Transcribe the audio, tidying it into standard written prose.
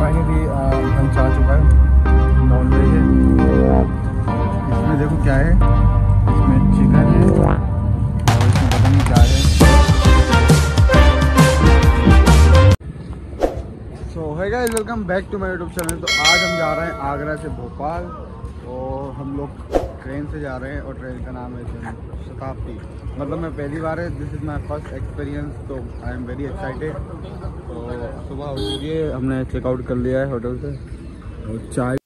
Finally lunch आ चुका है, non veg है। इसमें देखो क्या है, इसमें चिकन है और इसमें पता नहीं क्या है। So hi guys, welcome back to my YouTube channel. तो आज हम जा रहे हैं आगरा से भोपाल और हम लोग ट्रेन से जा रहे हैं और ट्रेन का नाम है शताब्दी। मतलब मैं पहली बार है, this is my first experience, तो आई एम वेरी एक्साइटेड। तो सुबह हो चुकी है, हमने चेकआउट कर लिया है होटल से और चाय